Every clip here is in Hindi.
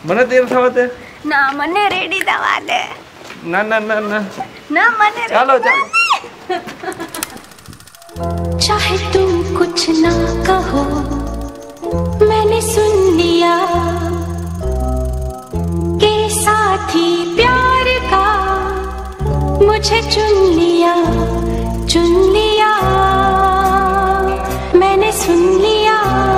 મને તૈયાર થવા દે. ના મને રેડી થવા દે. ના ના ના ના ના મને ચાલો ચાલો. चाहे तुम कुछ ना कहो मैंने सुन लिया के साथी प्यार का मुझे चुन लिया मैंने सुन लिया.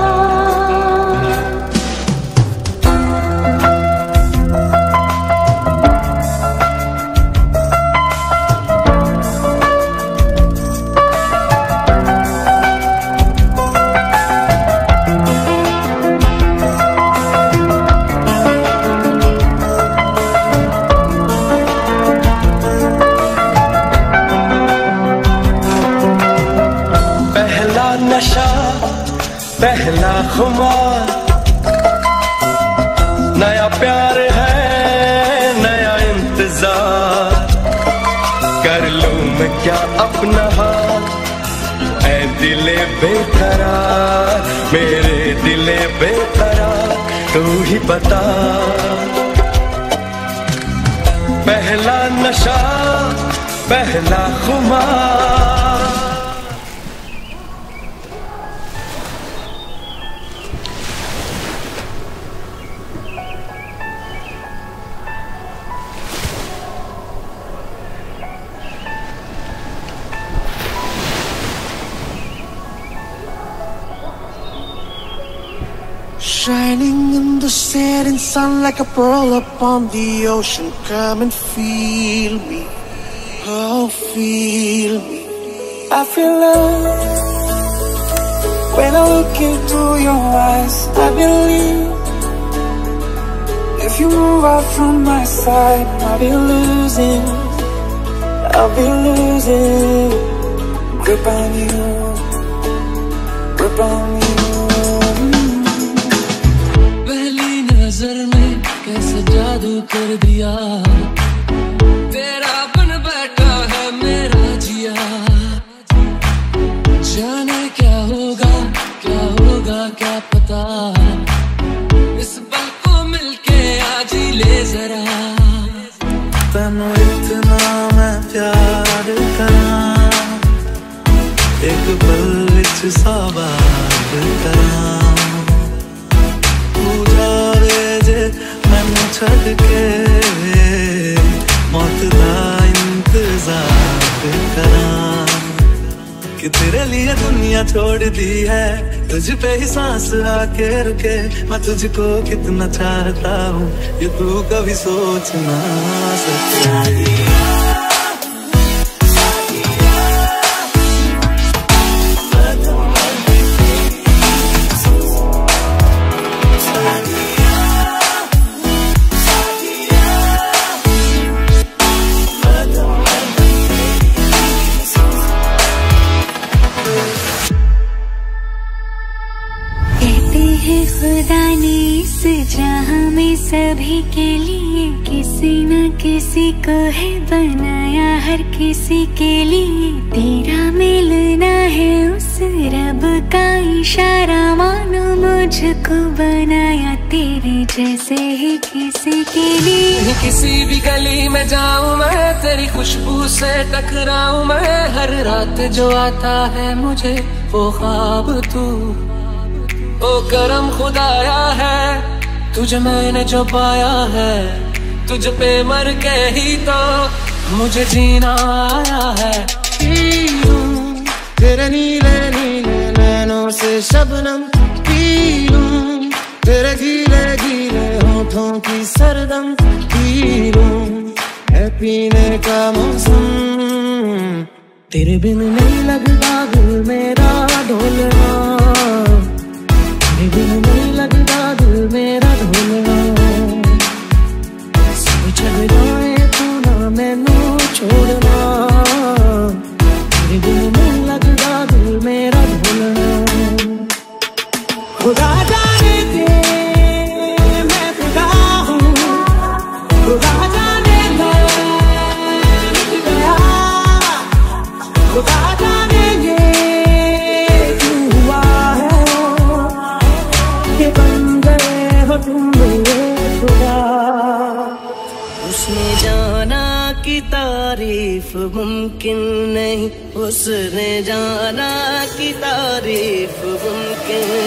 नशा पहला खुमार नया प्यार है नया इंतजार कर लूं मैं क्या अपना हाल ऐ दिले बेकरार मेरे दिले बेकरार तू ही बता. पहला नशा पहला खुमार. Shining in the setting sun like a pearl upon the ocean. Come and feel me, oh feel me. I feel love when I look into your eyes. I believe if you move out from my side, I'll be losing grip on you, grip on you. नजर में कैसे जादू कर दिया तेरा बन बैठा है मेरा जिया. जाने क्या होगा क्या पता इस पल को मिलके आज ही ले जरा. तनु इतना मैं प्यार करा एक पल विच साबार करा. मैनू छड़ के मौत दा इंतजार करा कि तेरे लिए दुनिया छोड़ दी है तुझ पे ही सांस आके रुके. मैं तुझको कितना चाहता हूँ ये तू कभी सोच ना सके. खुदा ने इस जहां में सभी के लिए किसी न किसी को है बनाया हर किसी के लिए. तेरा मिलना है उस रब का इशारा मानो मुझको बनाया तेरे जैसे ही किसी के लिए. किसी भी गली में जाऊं मैं तेरी खुशबू से टकराऊं मैं. हर रात जो आता है मुझे वो ख्वाब तू ओ करम खुदाया है तुझे मैंने जो पाया है. तुझ पे मर के ही तो मुझे जीना आया है. तेरे नीले नीले नैनों से शबनम पी लूं तेरे गीले गीले होठों की सरदम पी लूं. है पीने का मौसम तेरे बिन नहीं लगता दिल मेरा ढोलना. तेरे बिन नहीं लगता दिल मेरा ढोलना. सब छड़ जाए तू ना मैनू छोड़ना. तेरे बिन नहीं लगता दिल मेरा ढोलना. खुदा जाने दे मैं खुदा हूँ. खुदा जाने मैं मिट गया. खुदा जाने ये क्यों हुआ है कि बन गए हो तुम मेरे खुदा। उसने जाना कि तारीफ मुमकिन नहीं, उसने जाना कि तारीफ मुमकिन